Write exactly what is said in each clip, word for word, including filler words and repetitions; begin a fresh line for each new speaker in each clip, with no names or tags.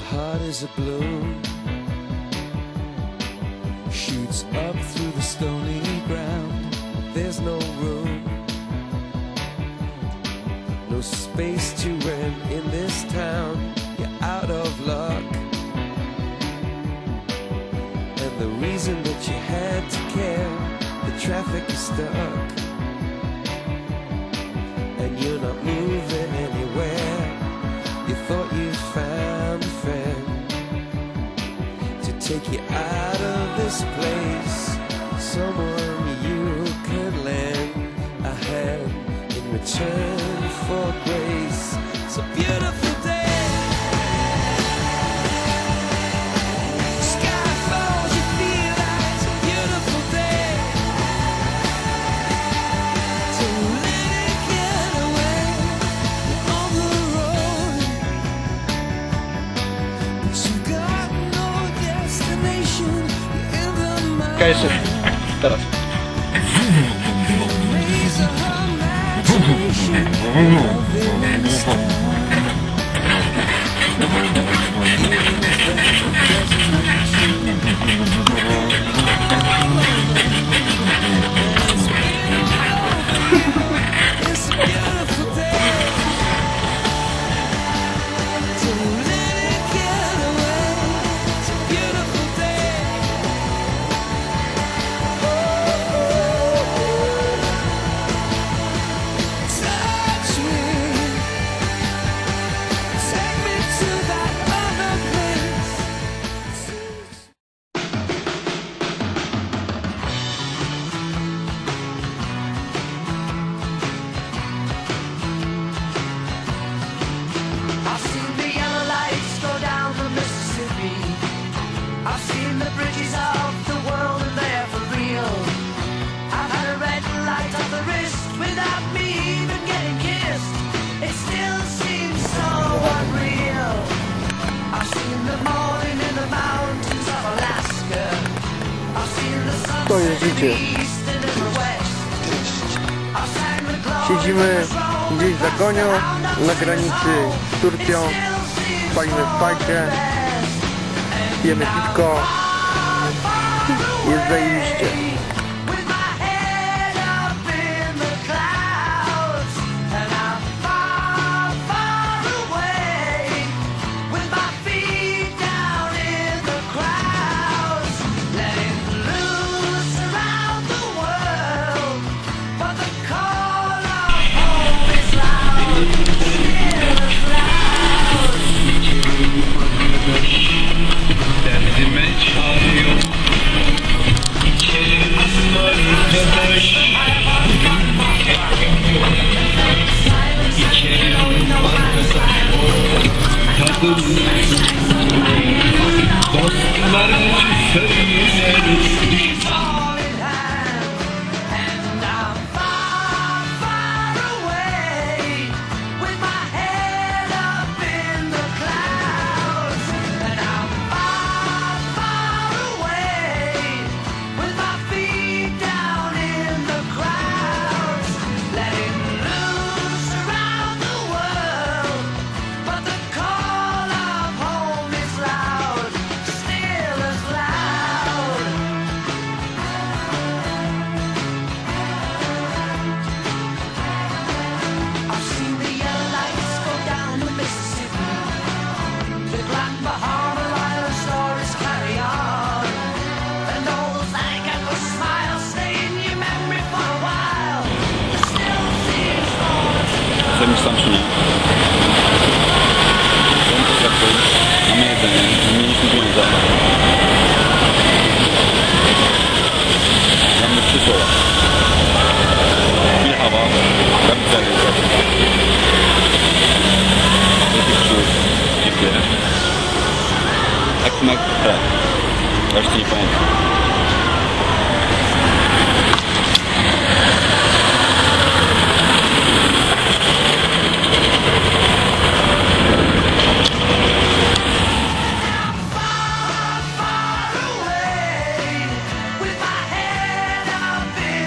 heart is a balloon, shoots up through the stony ground. There's no room, no space to rent in this town. You're out of luck, and the reason that you had to care, the traffic is stuck, and you're not moving anywhere. You thought you found a friend to take you out of this place, someone you could lend a hand in return for grace. It's a beautiful day. The sky falls, you feel like it's a beautiful day. So let it get away. You're on the road, but you've got no destination. You're in the mind.
Jeszcze, teraz. To jest życie. Siedzimy gdzieś za Gonią, na granicy z Turcją, palimy fajkę, pijemy piwko, jest zajebiście.
Derdime çağırıyor, içerim arkadaş, içerim arkadaş, tadım, dostlarım söyler, düşman.
Chcemy sam czy nie? Mamy jedzenie, nie mieliśmy pieniądze. Mamy trzy słowa. Michała, kapitany. Dziękuję. Tak smak chleb. Właśnie nie pamiętam.
With my head up in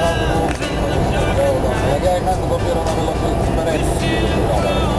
na wylot, jak ja jechałem, to dopiero na wylot ekspresji.